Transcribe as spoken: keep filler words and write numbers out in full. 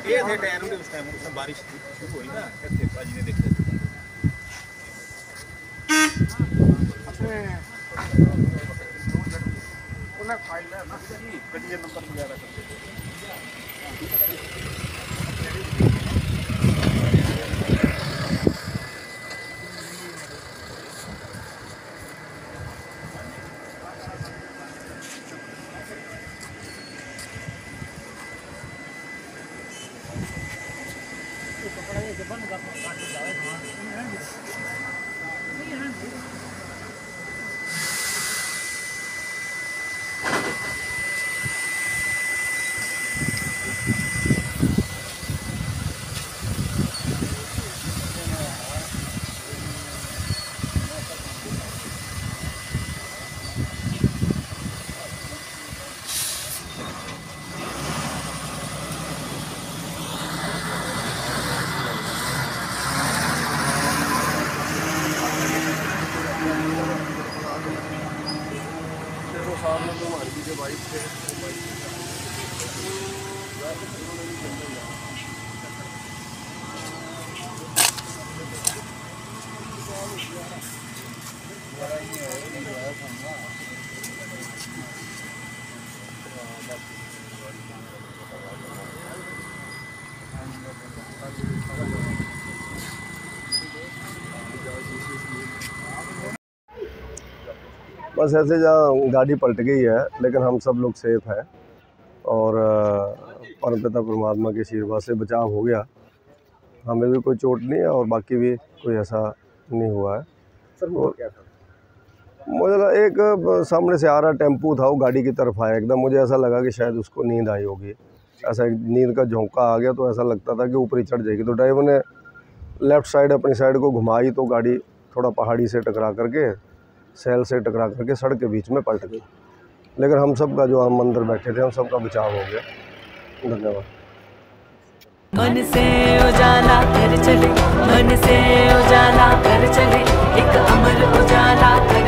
ये थे टायर में उस टाइम उस टाइम बारिश शुरू हुई ना, ऐसे बाजी ने देखे अपने उन्हें फाइल है ना कटिंग नंबर वगैरह बस ऐसे जहाँ गाड़ी पलट गई है, लेकिन हम सब लोग सेफ हैं और परमपिता परमात्मा के आशीर्वाद से बचाव हो गया। हमें भी कोई चोट नहीं है और बाकी भी कोई ऐसा नहीं हुआ है। सर वो क्या था? मुझे लगा एक सामने से आ रहा टेम्पू था, वो गाड़ी की तरफ आया एकदम। मुझे ऐसा लगा कि शायद उसको नींद आई होगी, ऐसा एक नींद का झोंका आ गया, तो ऐसा लगता था कि ऊपर ही चढ़ जाएगी। तो ड्राइवर ने लेफ़्ट साइड अपनी साइड को घुमाई तो गाड़ी थोड़ा पहाड़ी से टकरा करके, सेल से टकरा करके सड़क के बीच में पलट गई। लेकिन हम सब का जो हम अंदर बैठे थे, हम सब का बचाव हो गया। धन्यवाद। मन से उजाला कर चले, मन से उजाला कर चले, एक अमर उजाला कर